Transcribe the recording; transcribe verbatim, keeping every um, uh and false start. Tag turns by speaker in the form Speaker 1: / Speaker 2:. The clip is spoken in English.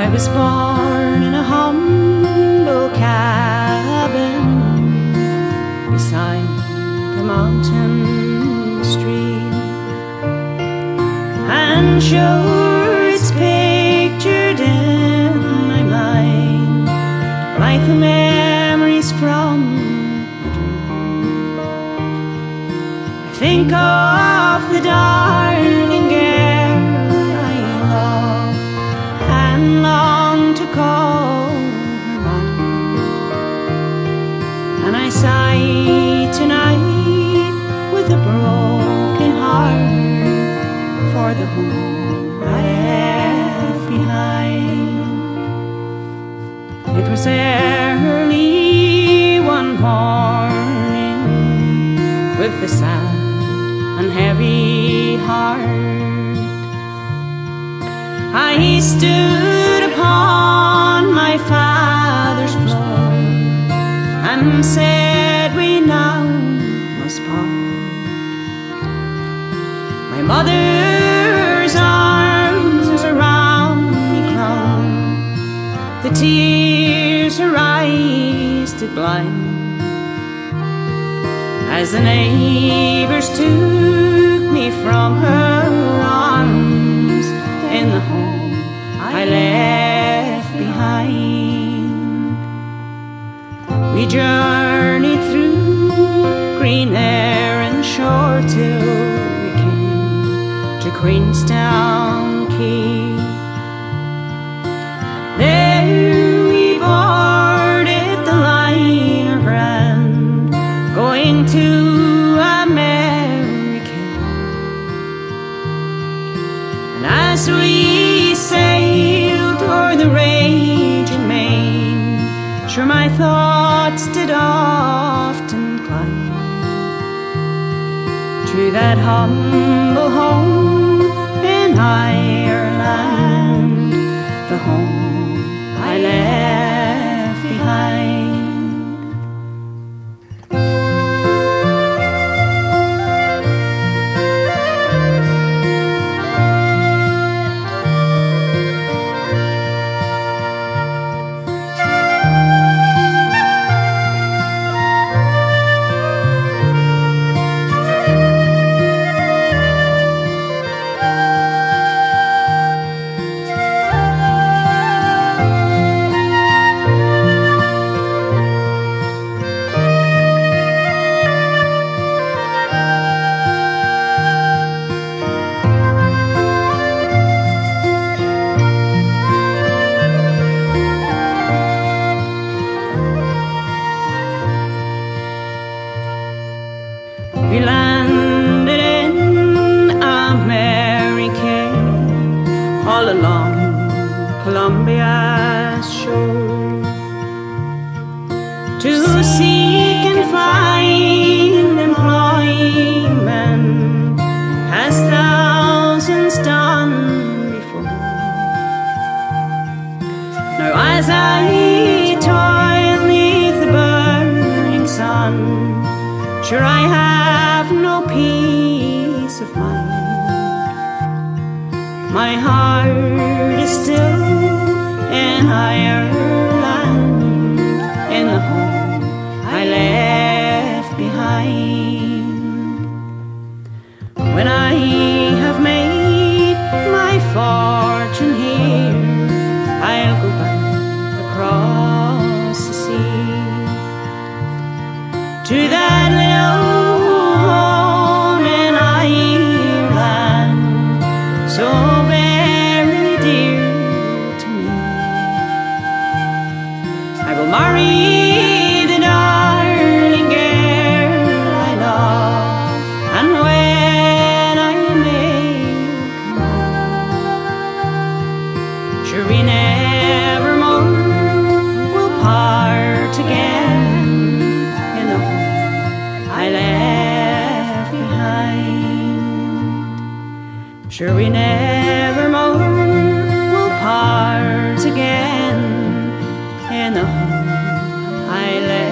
Speaker 1: I was born in a humble cabin beside the mountain stream, and sure it's pictured in my mind like the memories from a dream. I think of the darling girl I love and long to call her mine, and I sigh tonight with a broken heart for the home I left behind. It was early one morning with a sad and heavy heart. I stood upon my father's floor and said we now must part. My mother's arms around me clung, the tears her eyes did blind, as the neighbors took me from her arms in the home I left behind. We journeyed through green air and shore till we came to Queenstown Quay. There we boarded the liner Grand, going to America. And as we sailed o'er the raging main, sure my thoughts did often climb to that humble home in Ireland, the home I left behind. We landed in America, all along Columbia's shore, to seek and find employment as thousands done before. Now as I toil 'neath the burning sun, sure I have no peace of mind. My heart is still in Ireland, in the home I left behind. When I have made my fortune here, I'll go back across the sea to that little home in Ireland, so very dear to me. I will marry the darling girl I love, and when I make mine, sure we never more will part again in the home I left behind. Sure we never more will part again in the home I left